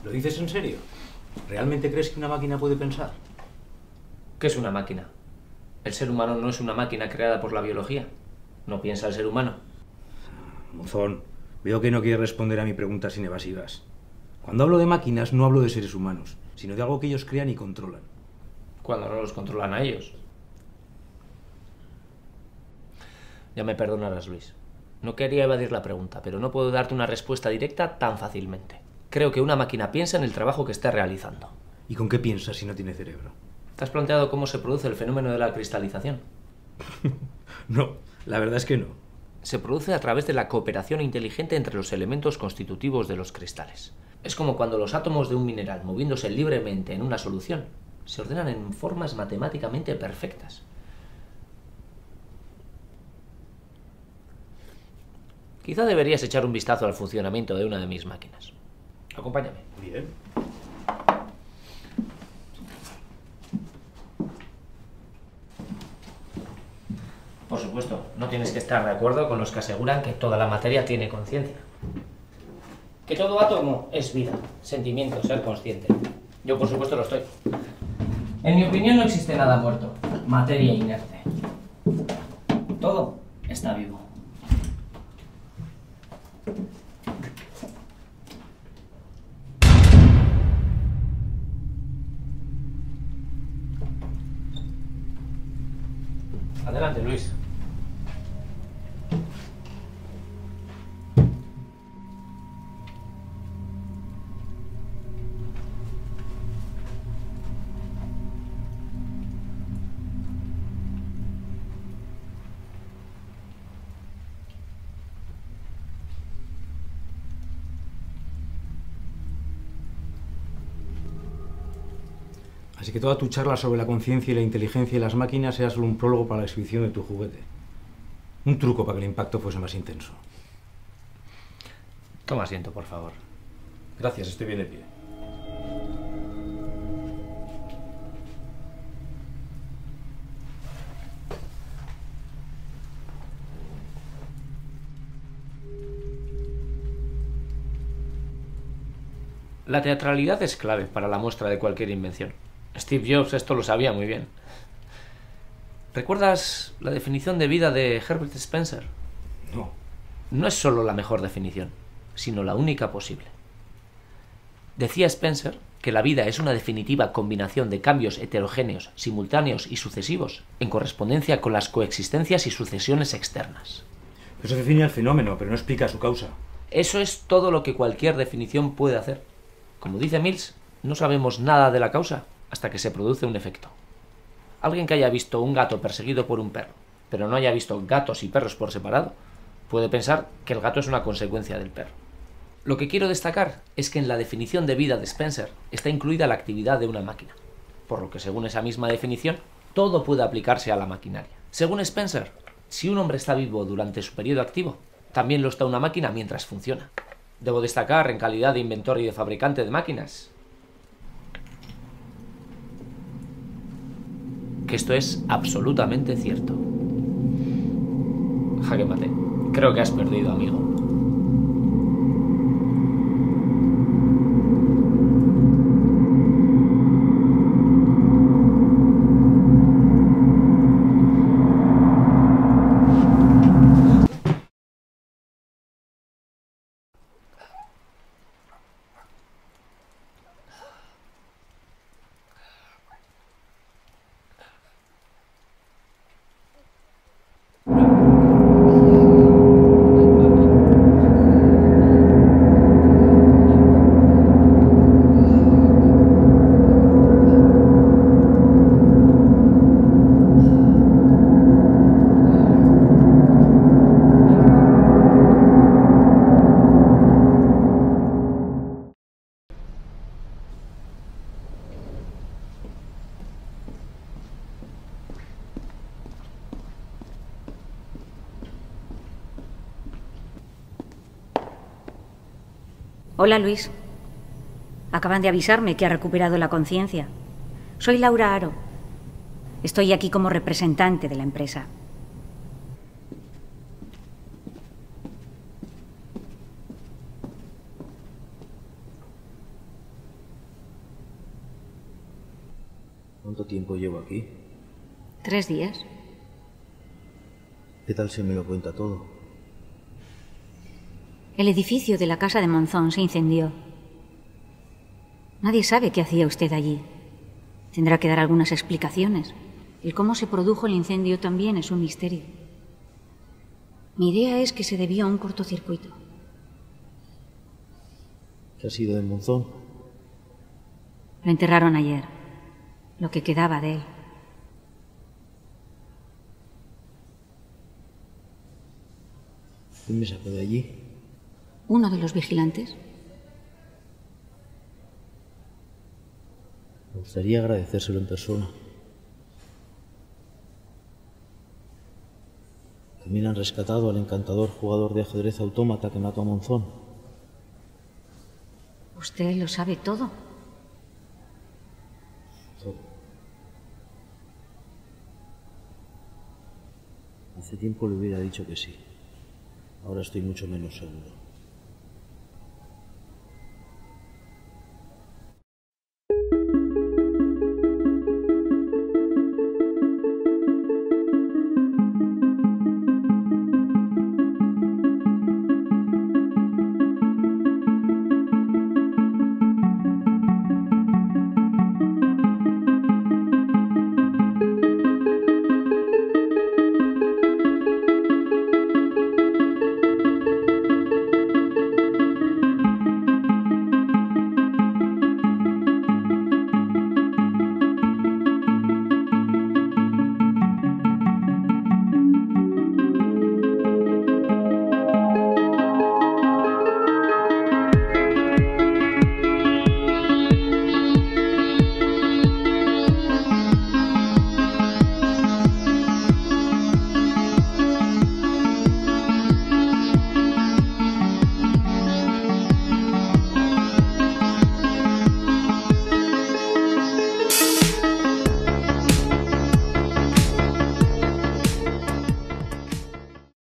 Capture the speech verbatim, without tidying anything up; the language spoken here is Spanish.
¿Lo dices en serio? ¿Realmente crees que una máquina puede pensar? ¿Qué es una máquina? El ser humano no es una máquina creada por la biología. ¿No piensa el ser humano? Monzón, veo que no quieres responder a mi pregunta sin evasivas. Cuando hablo de máquinas no hablo de seres humanos, sino de algo que ellos crean y controlan. Cuando no los controlan a ellos. Ya me perdonarás, Luis. No quería evadir la pregunta, pero no puedo darte una respuesta directa tan fácilmente. Creo que una máquina piensa en el trabajo que está realizando. ¿Y con qué piensas si no tiene cerebro? ¿Te has planteado cómo se produce el fenómeno de la cristalización? No, la verdad es que no. Se produce a través de la cooperación inteligente entre los elementos constitutivos de los cristales. Es como cuando los átomos de un mineral, moviéndose libremente en una solución, se ordenan en formas matemáticamente perfectas. Quizá deberías echar un vistazo al funcionamiento de una de mis máquinas. Acompáñame. Bien. Por supuesto, no tienes que estar de acuerdo con los que aseguran que toda la materia tiene conciencia. Que todo átomo es vida, sentimiento, ser consciente. Yo, por supuesto, lo estoy. En mi opinión, no existe nada muerto, materia inerte. Todo está vivo. Adelante, Luis. Así que toda tu charla sobre la conciencia y la inteligencia y las máquinas sea solo un prólogo para la exhibición de tu juguete. Un truco para que el impacto fuese más intenso. Toma asiento, por favor. Gracias, estoy bien de pie. La teatralidad es clave para la muestra de cualquier invención. Steve Jobs esto lo sabía muy bien. ¿Recuerdas la definición de vida de Herbert Spencer? No. No es solo la mejor definición, sino la única posible. Decía Spencer que la vida es una definitiva combinación de cambios heterogéneos, simultáneos y sucesivos, en correspondencia con las coexistencias y sucesiones externas. Eso define el fenómeno, pero no explica su causa. Eso es todo lo que cualquier definición puede hacer. Como dice Mills, no sabemos nada de la causa hasta que se produce un efecto. Alguien que haya visto un gato perseguido por un perro, pero no haya visto gatos y perros por separado, puede pensar que el gato es una consecuencia del perro. Lo que quiero destacar es que en la definición de vida de Spencer está incluida la actividad de una máquina, por lo que según esa misma definición, todo puede aplicarse a la maquinaria. Según Spencer, si un hombre está vivo durante su periodo activo, también lo está una máquina mientras funciona. Debo destacar, en calidad de inventor y de fabricante de máquinas, que esto es absolutamente cierto. Jaque mate. Creo que has perdido, amigo. Hola, Luis. Acaban de avisarme que ha recuperado la conciencia. Soy Laura Haro. Estoy aquí como representante de la empresa. ¿Cuánto tiempo llevo aquí? Tres días. ¿Qué tal se me lo cuenta todo? El edificio de la casa de Monzón se incendió. Nadie sabe qué hacía usted allí. Tendrá que dar algunas explicaciones. El cómo se produjo el incendio también es un misterio. Mi idea es que se debió a un cortocircuito. ¿Qué ha sido de Monzón? Lo enterraron ayer. Lo que quedaba de él. ¿Quién me sacó de allí? Uno de los vigilantes. Me gustaría agradecérselo en persona. También han rescatado al encantador jugador de ajedrez autómata que mató a Monzón. Usted lo sabe todo. Todo. Hace tiempo le hubiera dicho que sí. Ahora estoy mucho menos seguro.